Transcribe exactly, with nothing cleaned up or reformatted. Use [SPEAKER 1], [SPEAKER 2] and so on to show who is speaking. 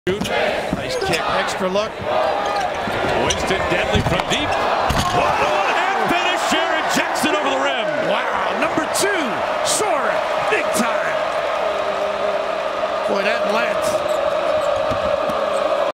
[SPEAKER 1] Nice kick, extra look.
[SPEAKER 2] Winston deadly from deep. What a half finish, Jaren Jackson over the rim.
[SPEAKER 3] Wow, number two, soaring, big time.
[SPEAKER 1] Boy, that length.